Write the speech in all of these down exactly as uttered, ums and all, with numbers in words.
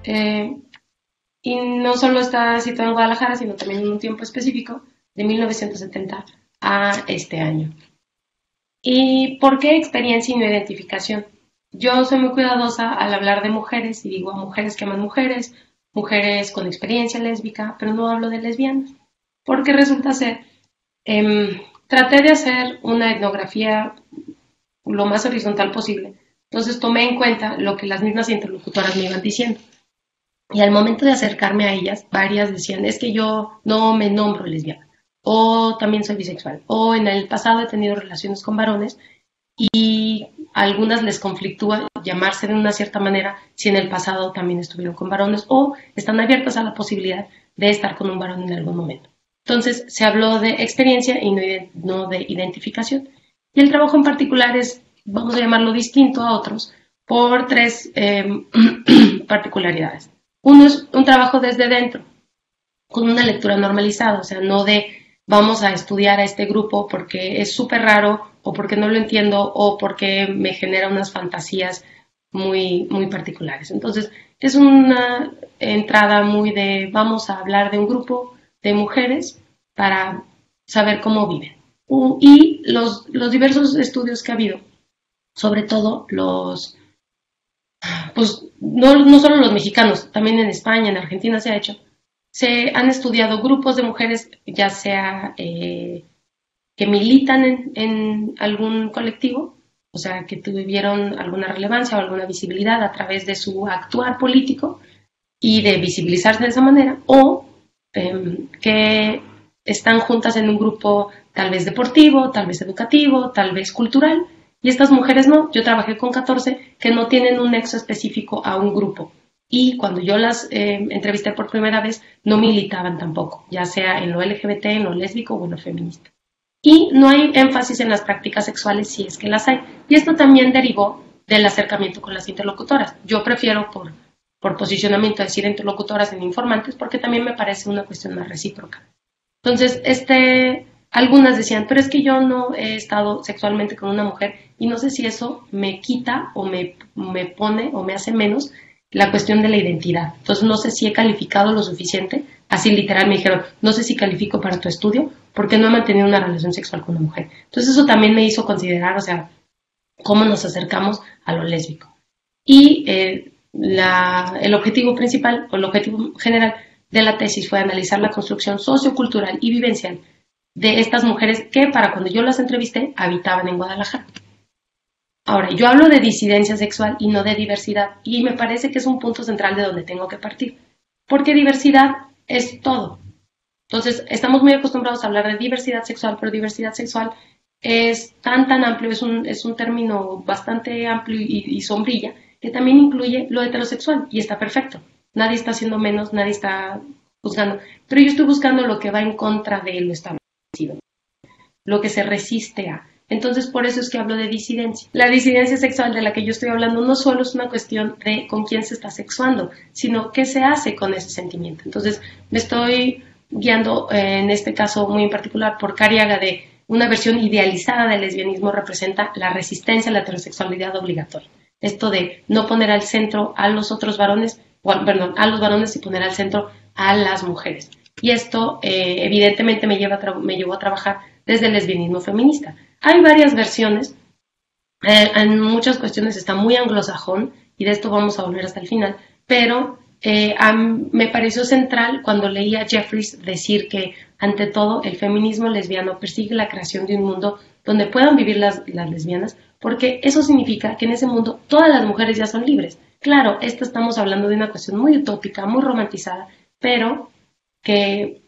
eh, y no solo está situado en Guadalajara, sino también en un tiempo específico, de mil novecientos setenta a este año. ¿Y por qué experiencia y no identificación? Yo soy muy cuidadosa al hablar de mujeres y digo a mujeres que aman mujeres, mujeres con experiencia lésbica, pero no hablo de lesbianas, porque resulta ser, eh, traté de hacer una etnografía lo más horizontal posible, entonces tomé en cuenta lo que las mismas interlocutoras me iban diciendo. Y al momento de acercarme a ellas, varias decían, es que yo no me nombro lesbiana, o también soy bisexual, o en el pasado he tenido relaciones con varones y a algunas les conflictúa llamarse de una cierta manera si en el pasado también estuvieron con varones o están abiertas a la posibilidad de estar con un varón en algún momento. Entonces se habló de experiencia y no, no de identificación. Y el trabajo en particular es, vamos a llamarlo distinto a otros, por tres eh, particularidades. Uno es un trabajo desde dentro, con una lectura normalizada, o sea, no de vamos a estudiar a este grupo porque es súper raro o porque no lo entiendo o porque me genera unas fantasías muy, muy particulares. Entonces, es una entrada muy de vamos a hablar de un grupo de mujeres para saber cómo viven. Y los, los diversos estudios que ha habido, sobre todo los, pues no, no solo los mexicanos, también en España, en Argentina se ha hecho, se han estudiado grupos de mujeres, ya sea eh, que militan en, en, algún colectivo, o sea, que tuvieron alguna relevancia o alguna visibilidad a través de su actuar político y de visibilizarse de esa manera, o eh, que están juntas en un grupo tal vez deportivo, tal vez educativo, tal vez cultural, y estas mujeres no. Yo trabajé con catorce que no tienen un nexo específico a un grupo. Y cuando yo las eh, entrevisté por primera vez, no militaban tampoco, ya sea en lo L G B T, en lo lésbico o en lo feminista. Y no hay énfasis en las prácticas sexuales si es que las hay. Y esto también derivó del acercamiento con las interlocutoras. Yo prefiero por, por posicionamiento decir interlocutoras en informantes porque también me parece una cuestión más recíproca. Entonces, este, algunas decían, pero es que yo no he estado sexualmente con una mujer y no sé si eso me quita o me, me pone o me hace menos la cuestión de la identidad. Entonces no sé si he calificado lo suficiente, así literal me dijeron, no sé si califico para tu estudio porque no he mantenido una relación sexual con una mujer. Entonces eso también me hizo considerar, o sea, cómo nos acercamos a lo lésbico. Y eh, la, el objetivo principal o el objetivo general de la tesis fue analizar la construcción sociocultural y vivencial de estas mujeres que para cuando yo las entrevisté habitaban en Guadalajara. Ahora, yo hablo de disidencia sexual y no de diversidad, y me parece que es un punto central de donde tengo que partir, porque diversidad es todo. Entonces, estamos muy acostumbrados a hablar de diversidad sexual, pero diversidad sexual es tan, tan amplio, es un, es un término bastante amplio y, y sombrilla, que también incluye lo heterosexual, y está perfecto. Nadie está haciendo menos, nadie está juzgando, pero yo estoy buscando lo que va en contra de lo establecido, lo que se resiste a. Entonces, por eso es que hablo de disidencia. La disidencia sexual de la que yo estoy hablando no solo es una cuestión de con quién se está sexuando, sino qué se hace con ese sentimiento. Entonces, me estoy guiando, eh, en este caso muy en particular, por Cariaga, de una versión idealizada del lesbianismo representa la resistencia a la heterosexualidad obligatoria. Esto de no poner al centro a los otros varones, bueno, perdón, a los varones y poner al centro a las mujeres. Y esto, eh, evidentemente, me, lleva a me llevó a trabajar desde el lesbianismo feminista. Hay varias versiones, eh, en muchas cuestiones está muy anglosajón, y de esto vamos a volver hasta el final, pero eh, um, me pareció central cuando leí a Jeffries decir que, ante todo, el feminismo lesbiano persigue la creación de un mundo donde puedan vivir las, las lesbianas, porque eso significa que en ese mundo todas las mujeres ya son libres. Claro, esto estamos hablando de una cuestión muy utópica, muy romantizada, pero que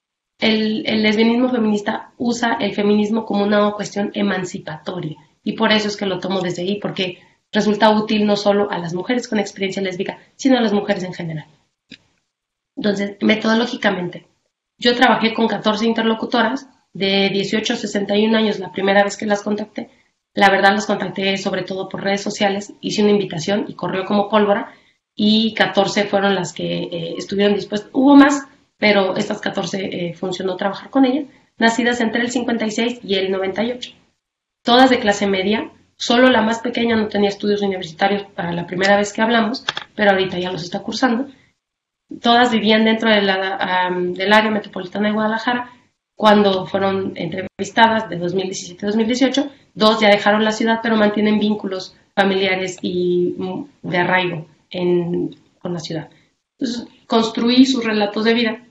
El, el lesbianismo feminista usa el feminismo como una cuestión emancipatoria, y por eso es que lo tomo desde ahí, porque resulta útil no solo a las mujeres con experiencia lésbica, sino a las mujeres en general. Entonces, metodológicamente, yo trabajé con catorce interlocutoras de dieciocho a sesenta y un años la primera vez que las contacté. La verdad las contacté sobre todo por redes sociales, hice una invitación y corrió como pólvora, y catorce fueron las que eh, estuvieron dispuestas. Hubo más, pero estas catorce eh, funcionó trabajar con ellas, nacidas entre el cincuenta y seis y el noventa y ocho. Todas de clase media, Solo la más pequeña no tenía estudios universitarios para la primera vez que hablamos, pero ahorita ya los está cursando. Todas vivían dentro de la, um, del área metropolitana de Guadalajara. Cuando fueron entrevistadas de dos mil diecisiete a dos mil dieciocho, dos ya dejaron la ciudad, pero mantienen vínculos familiares y de arraigo en, con la ciudad. Entonces, construí sus relatos de vida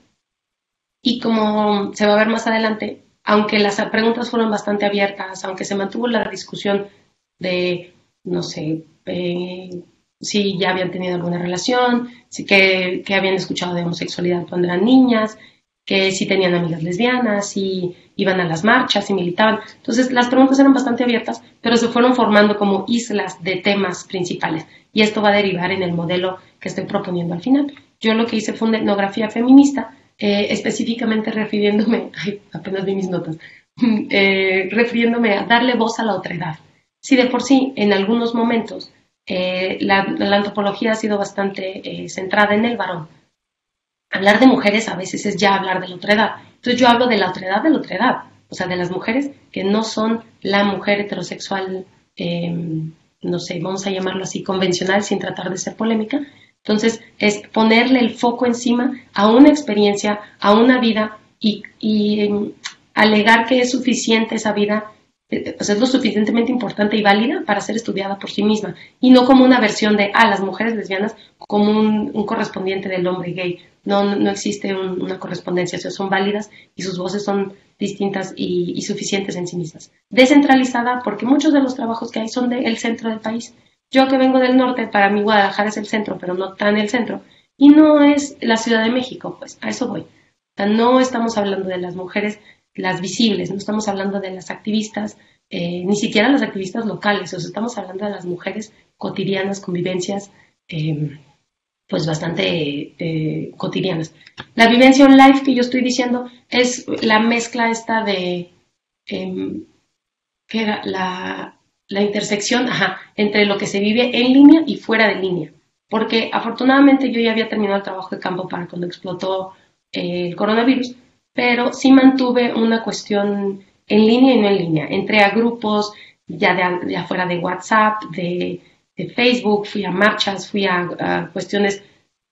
y como se va a ver más adelante, aunque las preguntas fueron bastante abiertas, aunque se mantuvo la discusión de, no sé, eh, si ya habían tenido alguna relación, si que, que habían escuchado de homosexualidad cuando eran niñas, que si tenían amigas lesbianas, si iban a las marchas, si militaban. Entonces las preguntas eran bastante abiertas, pero se fueron formando como islas de temas principales. Y esto va a derivar en el modelo que estoy proponiendo al final. Yo lo que hice fue una etnografía feminista, eh, específicamente refiriéndome, ay, apenas vi mis notas, eh, refiriéndome a darle voz a la otredad. Si de por sí, en algunos momentos, eh, la, la antropología ha sido bastante eh, centrada en el varón, hablar de mujeres a veces es ya hablar de la otredad. Entonces yo hablo de la otredad de la otredad, o sea, de las mujeres que no son la mujer heterosexual, eh, no sé, vamos a llamarlo así, convencional, sin tratar de ser polémica. Entonces es ponerle el foco encima a una experiencia, a una vida y, y eh, alegar que es suficiente esa vida, eh, o sea, es lo suficientemente importante y válida para ser estudiada por sí misma y no como una versión de, ah, las mujeres lesbianas como un, un correspondiente del hombre gay. No, no existe un, una correspondencia, o sea, son válidas y sus voces son distintas y, y suficientes en sí mismas. Descentralizada porque muchos de los trabajos que hay son del centro del país. Yo que vengo del norte, para mí Guadalajara es el centro, pero no tan el centro, y no es la Ciudad de México, pues a eso voy. O sea, no estamos hablando de las mujeres, las visibles, no estamos hablando de las activistas, eh, ni siquiera las activistas locales, o sea, estamos hablando de las mujeres cotidianas, convivencias, eh, pues bastante eh, cotidianas. La vivencia online que yo estoy diciendo es la mezcla esta de, eh, ¿qué era? La, la intersección ajá, entre lo que se vive en línea y fuera de línea. Porque afortunadamente yo ya había terminado el trabajo de campo para cuando explotó eh, el coronavirus, pero sí mantuve una cuestión en línea y no en línea. Entré a grupos ya de, de afuera de WhatsApp, de de Facebook, fui a marchas, fui a, a cuestiones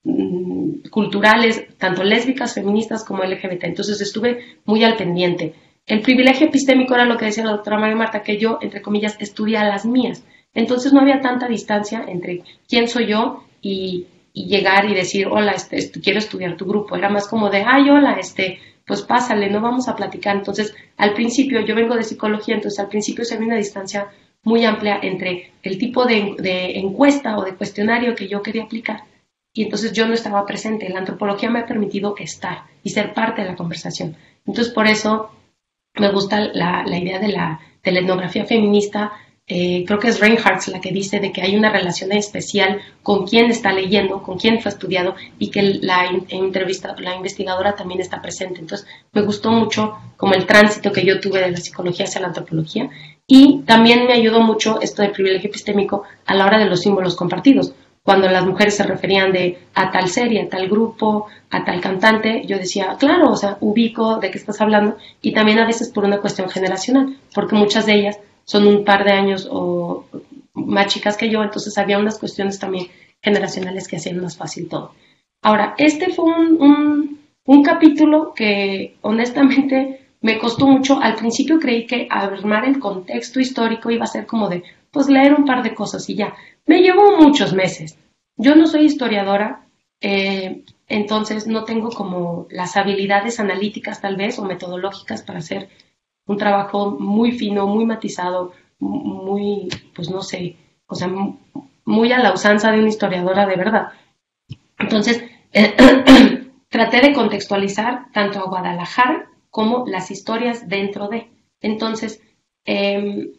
mmm, culturales, tanto lésbicas, feministas como L G B T. Entonces estuve muy al pendiente. El privilegio epistémico era lo que decía la doctora María Marta, que yo, entre comillas, estudia las mías. Entonces no había tanta distancia entre quién soy yo y, y llegar y decir, hola, este, este, quiero estudiar tu grupo. Era más como de, ay, hola, este, pues pásale, no vamos a platicar. Entonces, al principio, yo vengo de psicología, entonces al principio se ve una distancia muy amplia entre el tipo de, de encuesta o de cuestionario que yo quería aplicar y entonces yo no estaba presente. La antropología me ha permitido estar y ser parte de la conversación. Entonces por eso me gusta la, la idea de la, de la etnografía feminista. Eh, creo que es Reinhardt la que dice de que hay una relación especial con quién está leyendo, con quién fue estudiado y que la, entrevista, la investigadora también está presente. Entonces me gustó mucho como el tránsito que yo tuve de la psicología hacia la antropología y también me ayudó mucho esto del privilegio epistémico a la hora de los símbolos compartidos. Cuando las mujeres se referían de a tal serie, a tal grupo, a tal cantante, yo decía, claro, o sea, ubico de qué estás hablando y también a veces por una cuestión generacional, porque muchas de ellas son un par de años o más chicas que yo, entonces había unas cuestiones también generacionales que hacían más fácil todo. Ahora, este fue un, un, un capítulo que honestamente me costó mucho. Al principio creí que armar el contexto histórico iba a ser como de, pues leer un par de cosas y ya. Me llevó muchos meses. Yo no soy historiadora, eh, entonces no tengo como las habilidades analíticas tal vez o metodológicas para hacer un trabajo muy fino, muy matizado, muy, pues no sé, o sea, muy a la usanza de una historiadora de verdad. Entonces, eh, traté de contextualizar tanto a Guadalajara como las historias dentro de. Entonces, eh,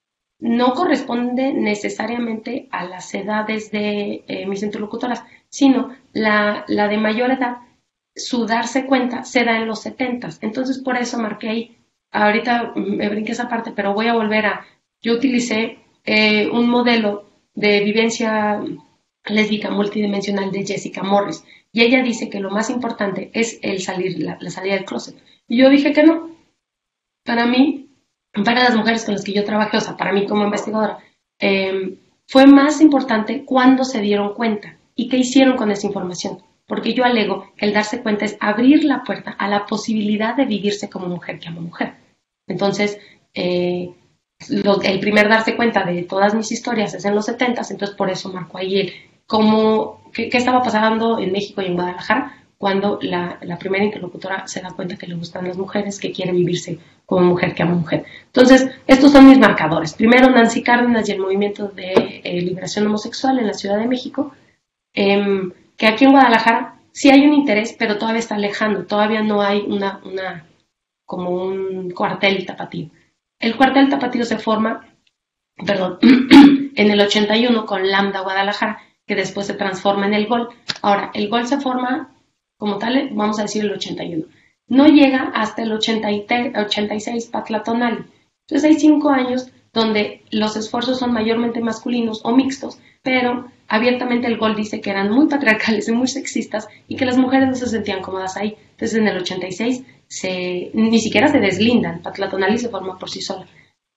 no corresponde necesariamente a las edades de eh, mis interlocutoras, sino la, la de mayor edad, su darse cuenta se da en los setentas. Entonces, por eso marqué ahí. Ahorita me brinqué esa parte, pero voy a volver a... Yo utilicé eh, un modelo de vivencia lésbica multidimensional de Jessica Morris y ella dice que lo más importante es el salir, la, la salida del closet. Y yo dije que no. Para mí, para las mujeres con las que yo trabajé, o sea, para mí como investigadora, Eh, fue más importante cuando se dieron cuenta y qué hicieron con esa información. Porque yo alego que el darse cuenta es abrir la puerta a la posibilidad de vivirse como mujer que ama mujer. Entonces, eh, lo, el primer darse cuenta de todas mis historias es en los setentas, entonces por eso marco ahí el cómo, qué, qué estaba pasando en México y en Guadalajara cuando la, la primera interlocutora se da cuenta que le gustan las mujeres, que quiere vivirse como mujer que ama mujer. Entonces, estos son mis marcadores. Primero, Nancy Cárdenas y el movimiento de eh, liberación homosexual en la Ciudad de México, eh, que aquí en Guadalajara sí hay un interés, pero todavía está lejano, todavía no hay una, una como un cuartel tapatío. El cuartel tapatío se forma, perdón, en el ochenta y uno con Lambda Guadalajara, que después se transforma en el Gol. Ahora, el Gol se forma como tal, vamos a decir el ochenta y uno. No llega hasta el ochenta y seis Patlatonali. Entonces hay cinco años donde los esfuerzos son mayormente masculinos o mixtos, pero abiertamente el Gol dice que eran muy patriarcales y muy sexistas y que las mujeres no se sentían cómodas ahí. Entonces en el ochenta y seis se, ni siquiera se deslindan, Patlatonali se forma por sí sola.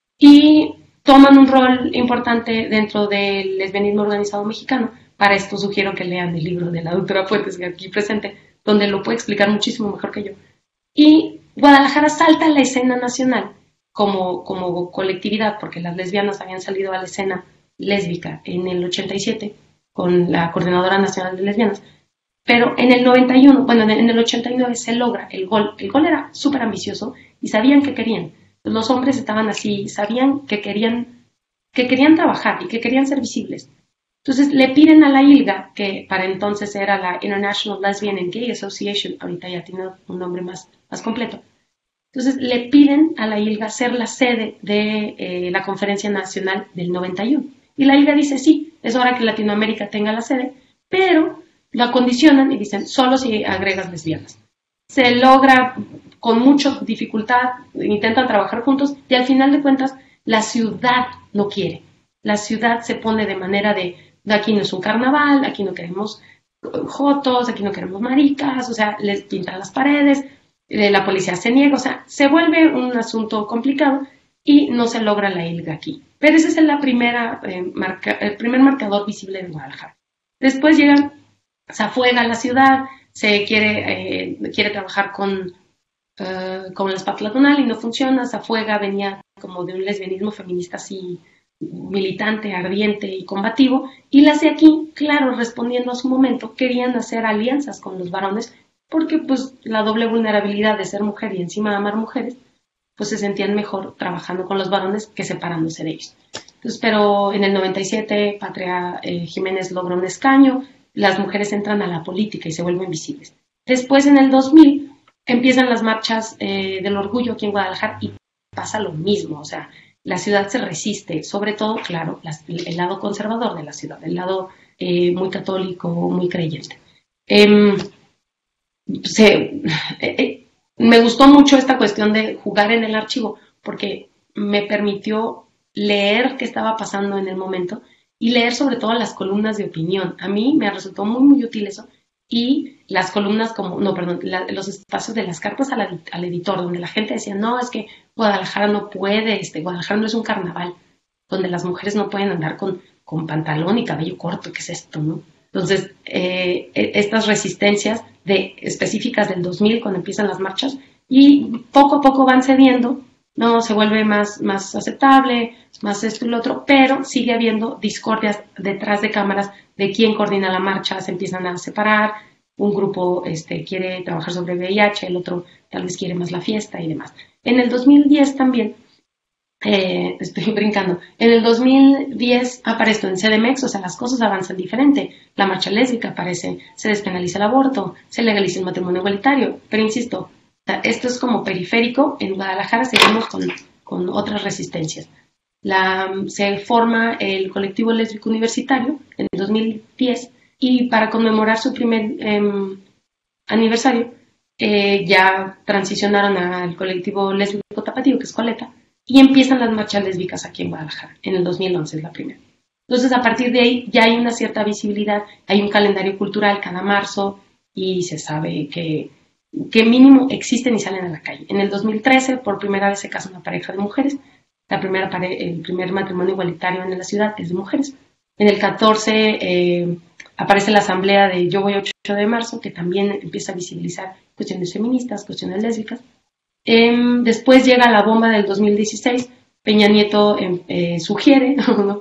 Y toman un rol importante dentro del lesbianismo organizado mexicano. Para esto sugiero que lean el libro de la doctora Fuentes, que aquí presente, donde lo puede explicar muchísimo mejor que yo. Y Guadalajara salta a la escena nacional como, como colectividad, porque las lesbianas habían salido a la escena lésbica en el ochenta y siete con la Coordinadora Nacional de Lesbianas. Pero en el noventa y uno, bueno, en el ochenta y nueve se logra el Gol. El Gol era súper ambicioso y sabían que querían. Los hombres estaban así, sabían que querían, que querían trabajar y que querían ser visibles. Entonces le piden a la ILGA, que para entonces era la International Lesbian and Gay Association, ahorita ya tiene un nombre más, más completo. Entonces le piden a la ILGA ser la sede de eh, la Conferencia Nacional del noventa y uno. Y la ILGA dice, sí, es hora que Latinoamérica tenga la sede, pero la condicionan y dicen, solo si agregas lesbianas. Se logra con mucha dificultad, intentan trabajar juntos y al final de cuentas la ciudad no quiere. La ciudad se pone de manera de, de aquí no es un carnaval, aquí no queremos jotos, aquí no queremos maricas, o sea, les pintan las paredes, eh, la policía se niega, o sea, se vuelve un asunto complicado y no se logra la ILGA aquí. Pero ese es la primera, eh, marca, el primer marcador visible de Guadalajara. Después llegan, se afuega la ciudad, se quiere, eh, quiere trabajar con, uh, con las Patlatonal y no funciona, Zafuega venía como de un lesbianismo feminista así militante, ardiente y combativo, y las de aquí, claro, respondiendo a su momento, querían hacer alianzas con los varones porque pues la doble vulnerabilidad de ser mujer y encima amar mujeres, pues se sentían mejor trabajando con los varones que separándose de ellos. Entonces, pero en el noventa y siete Patria eh, Jiménez logra un escaño, las mujeres entran a la política y se vuelven visibles. Después, en el dos mil, empiezan las marchas eh, del orgullo aquí en Guadalajara y pasa lo mismo, o sea, la ciudad se resiste, sobre todo, claro, las, el lado conservador de la ciudad, el lado eh, muy católico, muy creyente. Eh, se, eh, eh, me gustó mucho esta cuestión de jugar en el archivo porque me permitió leer qué estaba pasando en el momento y leer sobre todo las columnas de opinión. A mí me resultó muy, muy útil eso. Y las columnas como, no, perdón, la, los espacios de las cartas al, al editor, donde la gente decía, no, es que Guadalajara no puede, este, Guadalajara no es un carnaval, donde las mujeres no pueden andar con, con pantalón y cabello corto, ¿qué es esto, no? Entonces, eh, estas resistencias de, específicas del dos mil, cuando empiezan las marchas, y poco a poco van cediendo, no se vuelve más, más aceptable, más esto y lo otro, pero sigue habiendo discordias detrás de cámaras de quién coordina la marcha, se empiezan a separar, un grupo este, quiere trabajar sobre V I H, el otro tal vez quiere más la fiesta y demás. En el dos mil diez también, eh, estoy brincando, en el dos mil diez aparece en C D M X, o sea, las cosas avanzan diferente, la marcha lésbica aparece, se despenaliza el aborto, se legaliza el matrimonio igualitario, pero insisto, esto es como periférico, en Guadalajara seguimos con, con otras resistencias. La, se forma el colectivo lésbico universitario en el dos mil diez y para conmemorar su primer eh, aniversario eh, ya transicionaron al colectivo lésbico tapatío, que es Coleta, y empiezan las marchas lésbicas aquí en Guadalajara. En el dos mil once es la primera. Entonces, a partir de ahí ya hay una cierta visibilidad, hay un calendario cultural cada marzo y se sabe que, que mínimo existen y salen a la calle. En el dos mil trece, por primera vez se casa una pareja de mujeres. la primera pare- el primer matrimonio igualitario en la ciudad es de mujeres. En el catorce eh, aparece la asamblea de Yo Voy ocho de marzo, que también empieza a visibilizar cuestiones feministas, cuestiones lésbicas. Eh, después llega la bomba del dos mil dieciséis, Peña Nieto eh, eh, sugiere ¿no?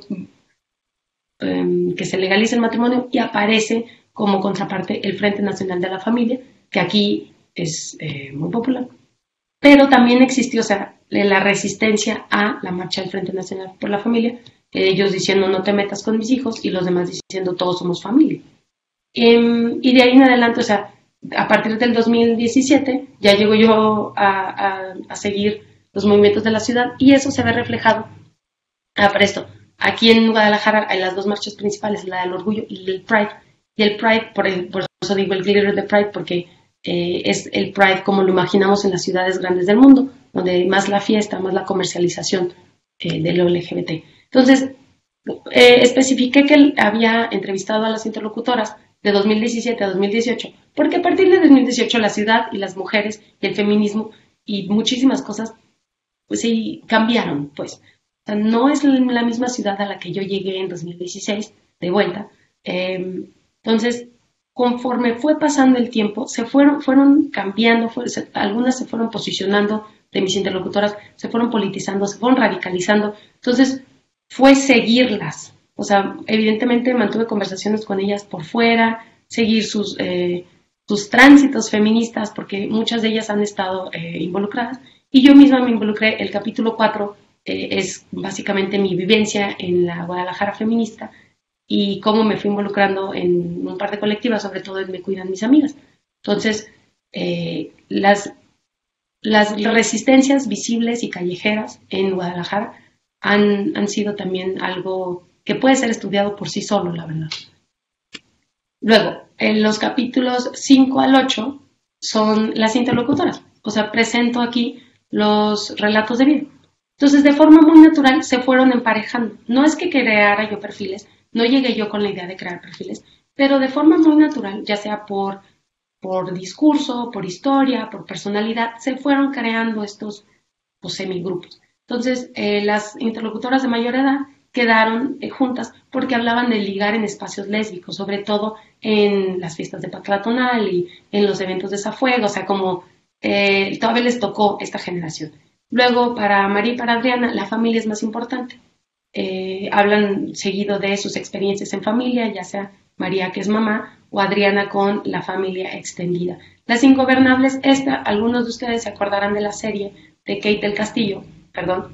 eh, que se legalice el matrimonio y aparece como contraparte el Frente Nacional de la Familia, que aquí es eh, muy popular. Pero también existió, o sea, la resistencia a la marcha del Frente Nacional por la Familia, ellos diciendo no te metas con mis hijos y los demás diciendo todos somos familia. Eh, y de ahí en adelante, o sea, a partir del dos mil diecisiete ya llego yo a, a, a seguir los movimientos de la ciudad y eso se ve reflejado. Ah, para esto, aquí en Guadalajara hay las dos marchas principales, la del orgullo y el Pride. Y el Pride, por, el, por eso digo el glitter de Pride, porque eh, es el Pride como lo imaginamos en las ciudades grandes del mundo, donde más la fiesta, más la comercialización eh, del L G B T. Entonces, eh, especifiqué que había entrevistado a las interlocutoras de dos mil diecisiete a dos mil dieciocho, porque a partir de dos mil dieciocho la ciudad y las mujeres y el feminismo y muchísimas cosas, pues sí, cambiaron, pues. O sea, no es la misma ciudad a la que yo llegué en dos mil dieciséis, de vuelta. Eh, entonces, conforme fue pasando el tiempo, se fueron, fueron cambiando, fue, se, algunas se fueron posicionando de mis interlocutoras, se fueron politizando, se fueron radicalizando. Entonces, fue seguirlas. O sea, evidentemente mantuve conversaciones con ellas por fuera, seguir sus, eh, sus tránsitos feministas, porque muchas de ellas han estado eh, involucradas. Y yo misma me involucré, el capítulo cuatro eh, es básicamente mi vivencia en la Guadalajara feminista y cómo me fui involucrando en un par de colectivas, sobre todo en Me Cuidan Mis Amigas. Entonces, eh, las, las resistencias visibles y callejeras en Guadalajara han, han sido también algo que puede ser estudiado por sí solo, la verdad. Luego, en los capítulos cinco al ocho son las interlocutoras. O sea, presento aquí los relatos de vida. Entonces, de forma muy natural, se fueron emparejando. No es que creara yo perfiles, no llegué yo con la idea de crear perfiles, pero de forma muy natural, ya sea por, por discurso, por historia, por personalidad, se fueron creando estos pues, semigrupos. Entonces, eh, las interlocutoras de mayor edad quedaron eh, juntas porque hablaban de ligar en espacios lésbicos, sobre todo en las fiestas de Patlatonal y en los eventos de Zafuego, o sea, como eh, todavía les tocó esta generación. Luego, para María y para Adriana, la familia es más importante. Eh, hablan seguido de sus experiencias en familia, ya sea María, que es mamá, o Adriana con la familia extendida. Las Ingobernables, esta, algunos de ustedes se acordarán de la serie de Kate del Castillo, perdón,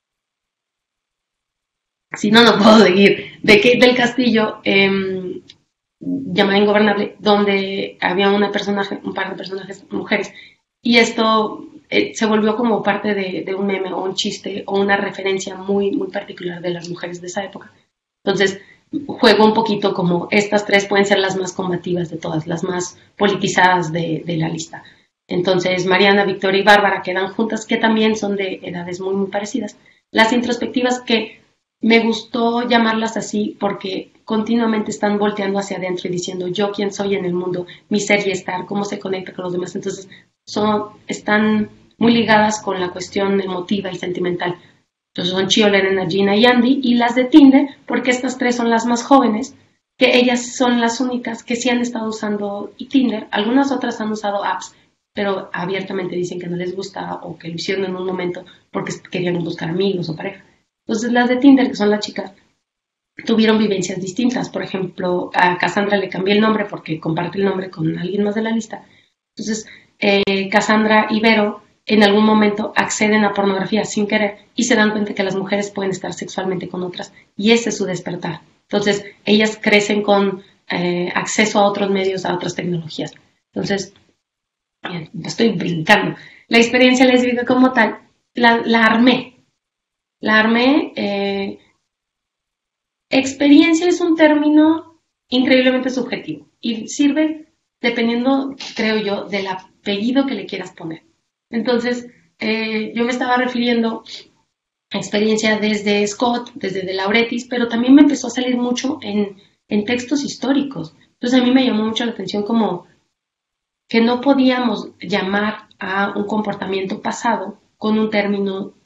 si no, no puedo seguir, de Kate del Castillo, eh, llamada Ingobernable, donde había una personaje, un par de personajes mujeres, y esto eh, se volvió como parte de, de un meme o un chiste o una referencia muy, muy particular de las mujeres de esa época. Entonces, juego un poquito como estas tres pueden ser las más combativas de todas, las más politizadas de, de la lista. Entonces, Mariana, Victoria y Bárbara quedan juntas, que también son de edades muy, muy parecidas. Las introspectivas, que me gustó llamarlas así porque continuamente están volteando hacia adentro y diciendo yo quién soy en el mundo, mi ser y estar, cómo se conecta con los demás. Entonces, son, están muy ligadas con la cuestión emotiva y sentimental. Entonces son Chio, Lorena, Gina y Andy, y las de Tinder, porque estas tres son las más jóvenes, que ellas son las únicas que sí han estado usando Tinder. Algunas otras han usado apps, pero abiertamente dicen que no les gusta o que lo hicieron en un momento porque querían buscar amigos o pareja. Entonces las de Tinder, que son las chicas, tuvieron vivencias distintas. Por ejemplo, a Cassandra le cambié el nombre porque comparte el nombre con alguien más de la lista. Entonces, eh, Cassandra y Vero en algún momento acceden a pornografía sin querer y se dan cuenta que las mujeres pueden estar sexualmente con otras y ese es su despertar. Entonces, ellas crecen con eh, acceso a otros medios, a otras tecnologías. Entonces, bien, estoy brincando. La experiencia lésbica como tal, la, la armé. La armé. Eh, experiencia es un término increíblemente subjetivo y sirve dependiendo, creo yo, del apellido que le quieras poner. Entonces, eh, yo me estaba refiriendo a experiencia desde Scott, desde De Laurentiis, pero también me empezó a salir mucho en, en textos históricos. Entonces, a mí me llamó mucho la atención como que no podíamos llamar a un comportamiento pasado con un término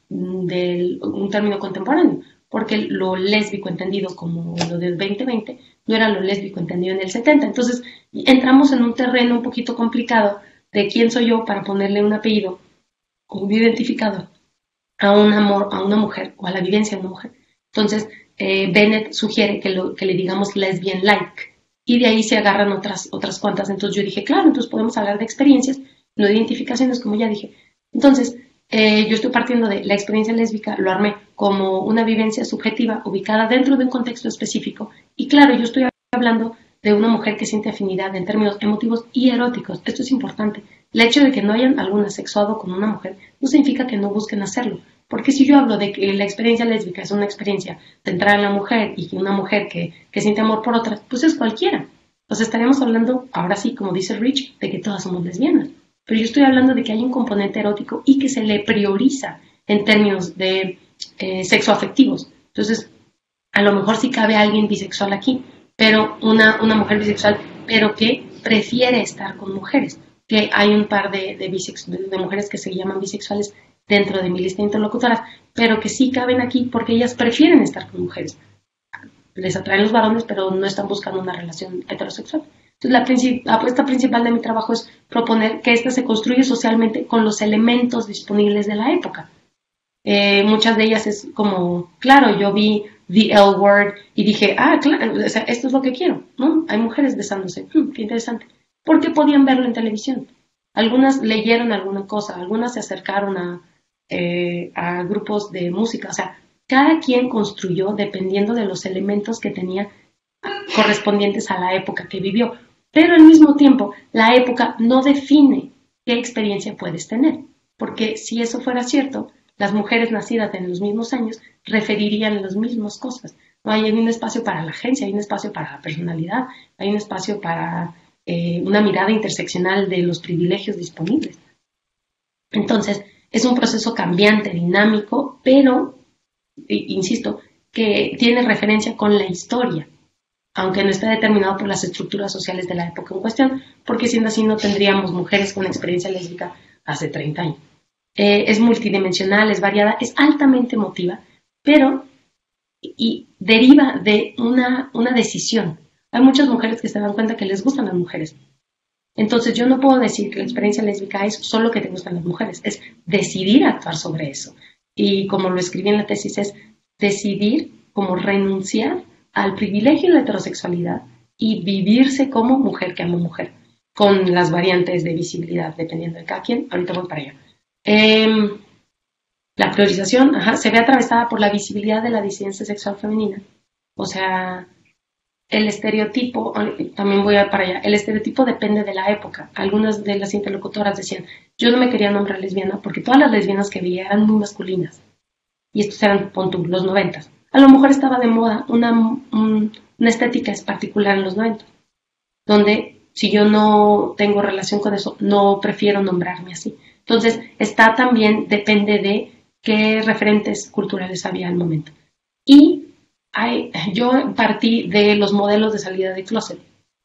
de un término contemporáneo, porque lo lésbico entendido como lo del veinte veinte no era lo lésbico entendido en el setenta. Entonces entramos en un terreno un poquito complicado de quién soy yo para ponerle un apellido o un identificador a un amor, a una mujer o a la vivencia de una mujer. Entonces eh, Bennett sugiere que, lo, que le digamos lesbian like, y de ahí se agarran otras, otras cuantas. Entonces yo dije, claro, entonces podemos hablar de experiencias, no de identificaciones, como ya dije. Entonces eh, yo estoy partiendo de la experiencia lésbica, lo armé como una vivencia subjetiva ubicada dentro de un contexto específico, y claro, yo estoy hablando de una mujer que siente afinidad en términos emotivos y eróticos. Esto es importante. El hecho de que no hayan alguna sexuado con una mujer no significa que no busquen hacerlo, porque si yo hablo de que la experiencia lésbica es una experiencia de entrar en la mujer y una mujer que, que siente amor por otras, pues es cualquiera. Pues estaríamos hablando, ahora sí, como dice Rich, de que todas somos lesbianas. Pero yo estoy hablando de que hay un componente erótico y que se le prioriza en términos de eh, sexoafectivos. Entonces, a lo mejor sí cabe alguien bisexual aquí, pero una, una mujer bisexual, pero que prefiere estar con mujeres. Que hay un par de, de, bisex, de, de mujeres que se llaman bisexuales dentro de mi lista de interlocutoras, pero que sí caben aquí porque ellas prefieren estar con mujeres. Les atraen los varones, pero no están buscando una relación heterosexual. Entonces, la, princip la apuesta principal de mi trabajo es proponer que ésta se construye socialmente con los elementos disponibles de la época. Eh, muchas de ellas es como, claro, yo vi The L Word y dije, ah, claro, o sea, esto es lo que quiero, ¿no? Hay mujeres besándose, hmm, qué interesante. ¿Por qué podían verlo en televisión? Algunas leyeron alguna cosa, algunas se acercaron a, eh, a grupos de música, o sea, cada quien construyó dependiendo de los elementos que tenía correspondientes a la época que vivió, pero al mismo tiempo la época no define qué experiencia puedes tener, porque si eso fuera cierto, las mujeres nacidas en los mismos años referirían las mismas cosas. No hay un espacio para la agencia, hay un espacio para la personalidad, hay un espacio para eh, una mirada interseccional de los privilegios disponibles. Entonces, es un proceso cambiante, dinámico, pero, insisto, que tiene referencia con la historia, aunque no esté determinado por las estructuras sociales de la época en cuestión, porque siendo así no tendríamos mujeres con experiencia lésbica hace treinta años. Eh, es multidimensional, es variada, es altamente emotiva, pero y deriva de una, una decisión. Hay muchas mujeres que se dan cuenta que les gustan las mujeres. Entonces yo no puedo decir que la experiencia lésbica es solo que te gustan las mujeres, es decidir actuar sobre eso. Y como lo escribí en la tesis, es decidir como renunciar al privilegio de la heterosexualidad y vivirse como mujer que ama mujer, con las variantes de visibilidad dependiendo de cada quien. Ahorita voy para allá. Eh, la priorización ajá, se ve atravesada por la visibilidad de la disidencia sexual femenina. O sea, el estereotipo, también voy a para allá, el estereotipo depende de la época. Algunas de las interlocutoras decían, yo no me quería nombrar lesbiana porque todas las lesbianas que veía eran muy masculinas. Y estos eran, pon tú, los noventas. A lo mejor estaba de moda una, un, una estética es particular en los noventas, donde si yo no tengo relación con eso, no prefiero nombrarme así. Entonces, está también, depende de qué referentes culturales había al momento. Y hay, yo partí de los modelos de salida de closet.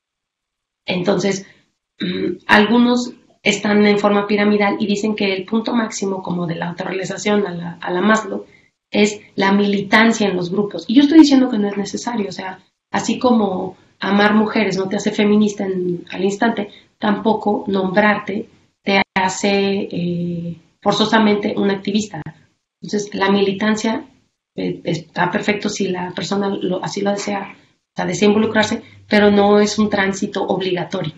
Entonces, mmm, algunos están en forma piramidal y dicen que el punto máximo como de la autorrealización a la, a la Maslow es la militancia en los grupos. Y yo estoy diciendo que no es necesario, o sea, así como amar mujeres no te hace feminista en, al instante, tampoco nombrarte te hace eh, forzosamente un activista. Entonces, la militancia eh, está perfecto si la persona lo, así lo desea, o sea, desea involucrarse, pero no es un tránsito obligatorio.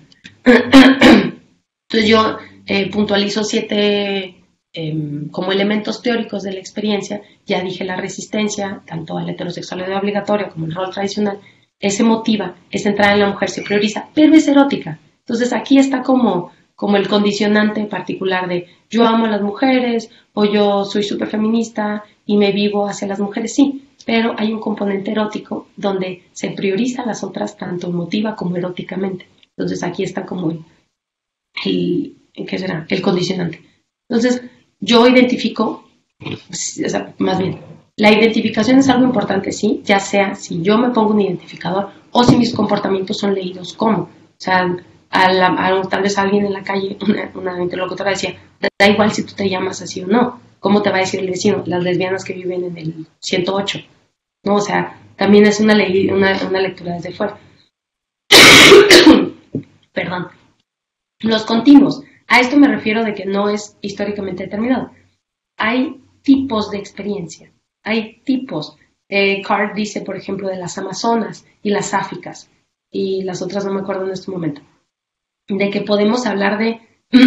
Entonces, yo eh, puntualizo siete eh, como elementos teóricos de la experiencia. Ya dije la resistencia, tanto a la heterosexualidad obligatoria como el rol tradicional, es emotiva, es centrada en la mujer, se prioriza, pero es erótica. Entonces, aquí está como como el condicionante particular de yo amo a las mujeres o yo soy súper feminista y me vivo hacia las mujeres, sí, pero hay un componente erótico donde se prioriza a las otras tanto emotiva como eróticamente. Entonces aquí está como el, el ¿qué será? El condicionante. Entonces yo identifico, o sea, más bien, la identificación es algo importante, sí, ya sea si yo me pongo un identificador o si mis comportamientos son leídos como, o sea, A la, a, tal vez alguien en la calle, una, una interlocutora decía, da igual si tú te llamas así o no, ¿cómo te va a decir el vecino? Las lesbianas que viven en el ciento ocho, ¿no? O sea, también es una, ley, una, una lectura desde fuera. Perdón. Los continuos. A esto me refiero de que no es históricamente determinado. Hay tipos de experiencia. Hay tipos. Eh, Card dice, por ejemplo, de las amazonas y las sáficas. Y las otras no me acuerdo en este momento. De que podemos hablar de,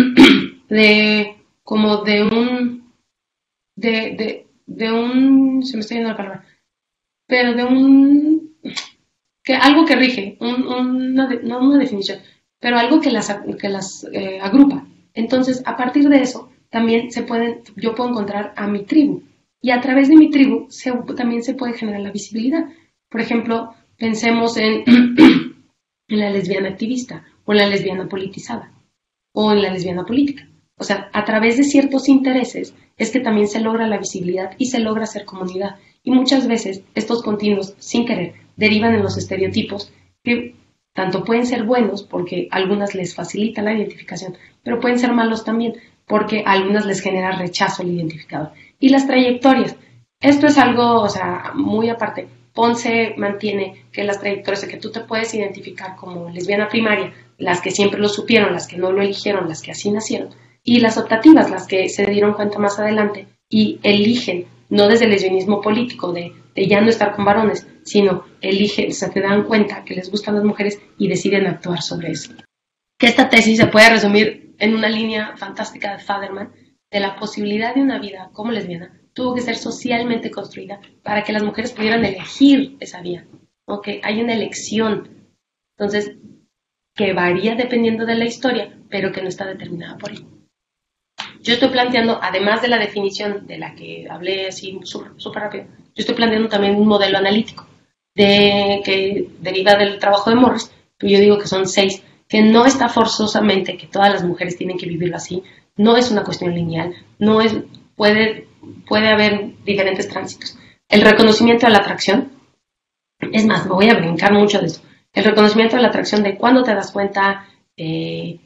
de como de un, de, de, de un, se me está yendo la palabra, pero de un, que algo que rige, un, una, no una definición, pero algo que las, que las eh, agrupa. Entonces, a partir de eso, también se pueden, yo puedo encontrar a mi tribu. Y a través de mi tribu se, también se puede generar la visibilidad. Por ejemplo, pensemos en, en la lesbiana activista, o en la lesbiana politizada, o en la lesbiana política. O sea, a través de ciertos intereses es que también se logra la visibilidad y se logra hacer comunidad. Y muchas veces estos continuos, sin querer, derivan en los estereotipos que tanto pueden ser buenos porque a algunas les facilita la identificación, pero pueden ser malos también porque a algunas les genera rechazo al identificador. Y las trayectorias. Esto es algo, o sea, muy aparte. Ponce mantiene que las trayectorias de que tú te puedes identificar como lesbiana primaria, las que siempre lo supieron, las que no lo eligieron, las que así nacieron, y las optativas, las que se dieron cuenta más adelante y eligen, no desde el lesbianismo político, de, de ya no estar con varones, sino eligen, se te dan cuenta que les gustan las mujeres y deciden actuar sobre eso. Que esta tesis se puede resumir en una línea fantástica de Faderman, de la posibilidad de una vida como lesbiana tuvo que ser socialmente construida para que las mujeres pudieran elegir esa vía, ¿no? Que hay una elección, entonces, que varía dependiendo de la historia, pero que no está determinada por ello. Yo estoy planteando, además de la definición de la que hablé así súper rápido, yo estoy planteando también un modelo analítico de, que deriva del trabajo de Morris, pero yo digo que son seis, que no está forzosamente que todas las mujeres tienen que vivirlo así, no es una cuestión lineal, no es, puede, puede haber diferentes tránsitos. El reconocimiento de la atracción, es más, me voy a brincar mucho de eso, el reconocimiento de la atracción de cuándo te das cuenta, eh,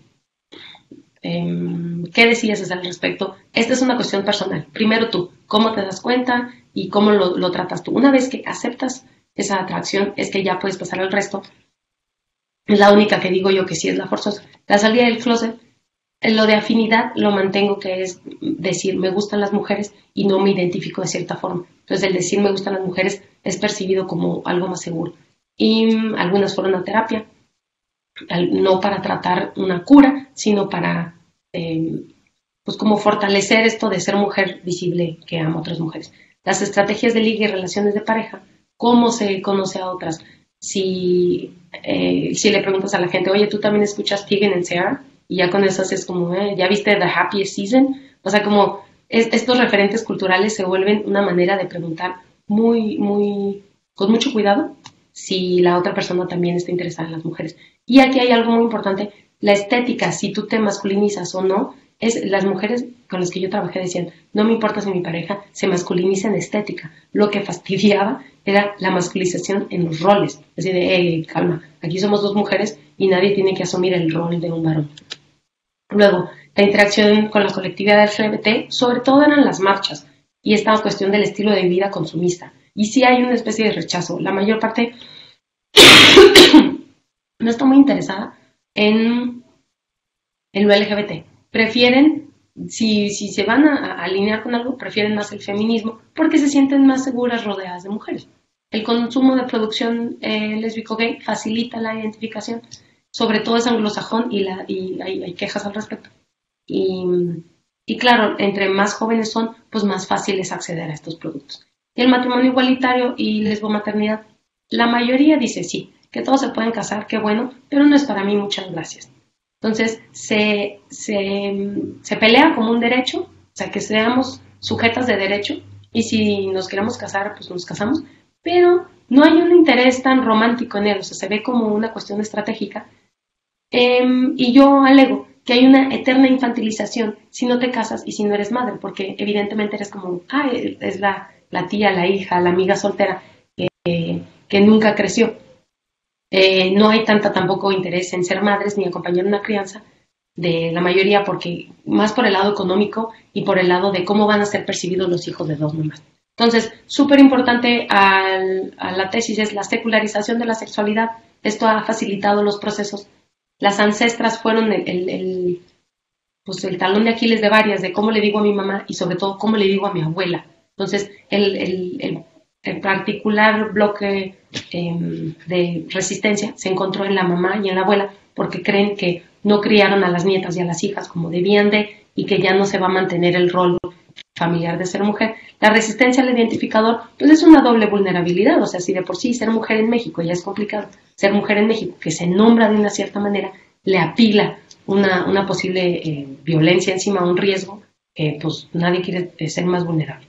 eh, qué decides al respecto. Esta es una cuestión personal. Primero tú, cómo te das cuenta y cómo lo, lo tratas tú. Una vez que aceptas esa atracción, es que ya puedes pasar al resto. Es la única que digo yo que sí es la forzosa. La salida del closet, lo de afinidad lo mantengo, que es decir me gustan las mujeres y no me identifico de cierta forma. Entonces el decir me gustan las mujeres es percibido como algo más seguro. Y um, algunas fueron a terapia, no para tratar una cura, sino para eh, pues como fortalecer esto de ser mujer visible que ama a otras mujeres. Las estrategias de ligue y relaciones de pareja, cómo se conoce a otras. Si, eh, si le preguntas a la gente, oye, ¿tú también escuchas Tegan and Sara? Y ya con eso es como, eh, ¿ya viste The Happiest Season? O sea, como es, estos referentes culturales se vuelven una manera de preguntar muy, muy, con mucho cuidado si la otra persona también está interesada en las mujeres. Y aquí hay algo muy importante, la estética, si tú te masculinizas o no, es las mujeres con las que yo trabajé decían, no me importa si mi pareja se masculiniza en estética, lo que fastidiaba era la masculinización en los roles, es decir, hey, calma, aquí somos dos mujeres y nadie tiene que asumir el rol de un varón. Luego, la interacción con la colectividad L G B T, sobre todo eran las marchas y esta cuestión del estilo de vida consumista. Y sí hay una especie de rechazo. La mayor parte no está muy interesada en, en lo L G B T. Prefieren, si, si se van a, a alinear con algo, prefieren más el feminismo porque se sienten más seguras rodeadas de mujeres. El consumo de producción eh, lésbico-gay facilita la identificación. Sobre todo es anglosajón y, la, y hay, hay quejas al respecto. Y, y claro, entre más jóvenes son, pues más fácil es acceder a estos productos. Y el matrimonio igualitario y lesbomaternidad, la mayoría dice sí, que todos se pueden casar, qué bueno, pero no es para mí, muchas gracias. Entonces, se, se, se pelea como un derecho, o sea, que seamos sujetas de derecho, y si nos queremos casar, pues nos casamos, pero no hay un interés tan romántico en él, o sea, se ve como una cuestión estratégica. Eh, y yo alego que hay una eterna infantilización si no te casas y si no eres madre, porque evidentemente eres como, ah, es la, la tía, la hija, la amiga soltera que, eh, que nunca creció. Eh, no hay tanta tampoco interés en ser madres ni acompañar una crianza, de la mayoría, porque más por el lado económico y por el lado de cómo van a ser percibidos los hijos de dos mamás. Entonces, súper importante al, a la tesis es la secularización de la sexualidad. Esto ha facilitado los procesos. Las ancestras fueron el, el, el, pues el talón de Aquiles de varias, de cómo le digo a mi mamá y sobre todo cómo le digo a mi abuela. Entonces, el, el, el, el particular bloque eh, de resistencia se encontró en la mamá y en la abuela, porque creen que no criaron a las nietas y a las hijas como debían de, y que ya no se va a mantener el rol familiar de ser mujer. La resistencia al identificador, pues es una doble vulnerabilidad, o sea, si de por sí ser mujer en México ya es complicado, ser mujer en México, que se nombra de una cierta manera, le apila una, una posible eh, violencia encima, un riesgo, que pues nadie quiere eh, ser más vulnerable.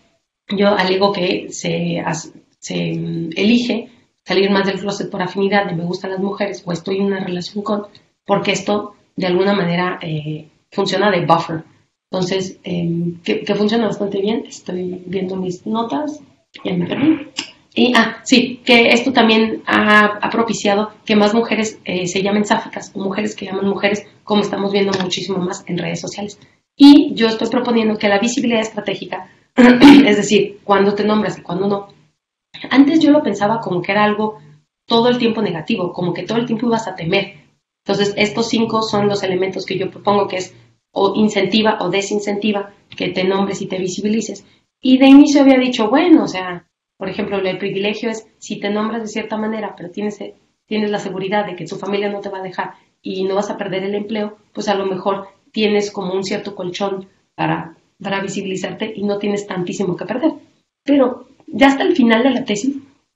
Yo alego que se, se elige salir más del closet por afinidad, de me gustan las mujeres o estoy en una relación con, porque esto de alguna manera eh, funciona de buffer. Entonces, eh, que, que funciona bastante bien. Estoy viendo mis notas, ya me perdí. Y, ah, sí, que esto también ha, ha propiciado que más mujeres eh, se llamen sáficas, o mujeres que llaman mujeres, como estamos viendo muchísimo más en redes sociales. Y yo estoy proponiendo que la visibilidad estratégica, es decir, cuando te nombras y cuando no, antes yo lo pensaba como que era algo todo el tiempo negativo, como que todo el tiempo ibas a temer. Entonces, estos cinco son los elementos que yo propongo, que es o incentiva o desincentiva que te nombres y te visibilices. Y de inicio había dicho, bueno, o sea, por ejemplo, el privilegio es si te nombras de cierta manera, pero tienes, tienes la seguridad de que tu familia no te va a dejar y no vas a perder el empleo, pues a lo mejor tienes como un cierto colchón para, para visibilizarte y no tienes tantísimo que perder. Pero ya hasta el final de la tesis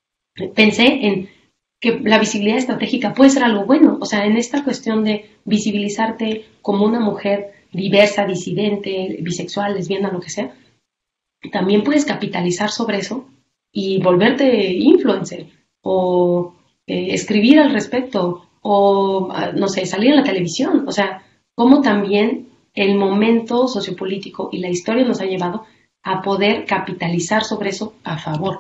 pensé en que la visibilidad estratégica puede ser algo bueno, o sea, en esta cuestión de visibilizarte como una mujer diversa, disidente, bisexual, lesbiana, lo que sea, también puedes capitalizar sobre eso y volverte influencer o eh, escribir al respecto o, no sé, salir en la televisión. O sea, cómo también el momento sociopolítico y la historia nos ha llevado a poder capitalizar sobre eso a favor.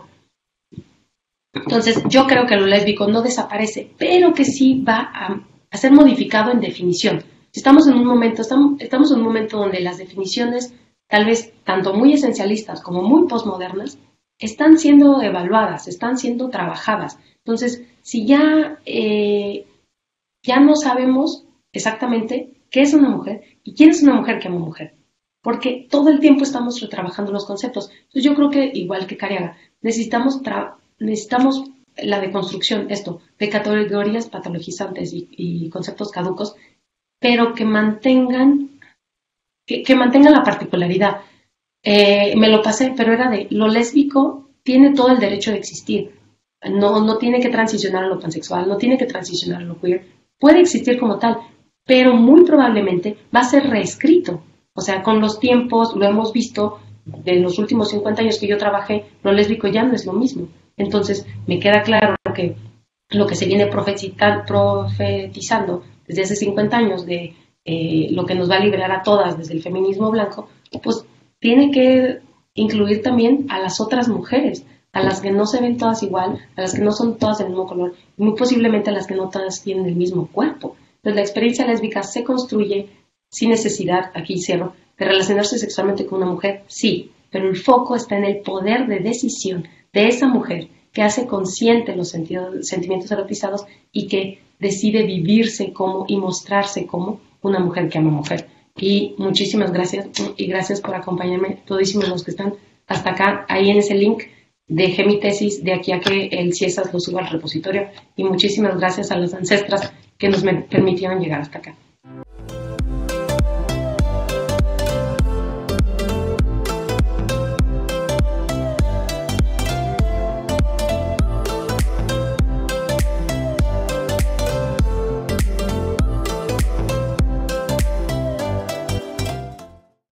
Entonces, yo creo que lo lésbico no desaparece, pero que sí va a, a ser modificado en definición. Si estamos en un momento, estamos, estamos en un momento donde las definiciones, tal vez tanto muy esencialistas como muy postmodernas, están siendo evaluadas, están siendo trabajadas. Entonces, si ya, eh, ya no sabemos exactamente qué es una mujer y quién es una mujer que ama mujer, porque todo el tiempo estamos retrabajando los conceptos. Entonces, yo creo que, igual que Cariaga, necesitamos trabajar. Necesitamos la deconstrucción, esto, de categorías patologizantes y, y conceptos caducos, pero que mantengan, que, que mantengan la particularidad. Eh, me lo pasé, pero era de, lo lésbico tiene todo el derecho de existir. No, no tiene que transicionar a lo pansexual, no tiene que transicionar a lo queer. Puede existir como tal, pero muy probablemente va a ser reescrito. O sea, con los tiempos, lo hemos visto, de los últimos cincuenta años que yo trabajé, lo lésbico ya no es lo mismo. Entonces, me queda claro que lo que se viene profetizando desde hace cincuenta años de eh, lo que nos va a liberar a todas desde el feminismo blanco, pues tiene que incluir también a las otras mujeres, a las que no se ven todas igual, a las que no son todas del mismo color, y muy posiblemente a las que no todas tienen el mismo cuerpo. Entonces, la experiencia lésbica se construye sin necesidad, aquí cierro, de relacionarse sexualmente con una mujer, sí, pero el foco está en el poder de decisión de esa mujer que hace consciente los sentidos, sentimientos erotizados y que decide vivirse como y mostrarse como una mujer que ama mujer. Y muchísimas gracias y gracias por acompañarme, todísimos los que están hasta acá. Ahí en ese link dejé mi tesis de aquí a que el CIESAS lo suba al repositorio y muchísimas gracias a las ancestras que nos permitieron llegar hasta acá.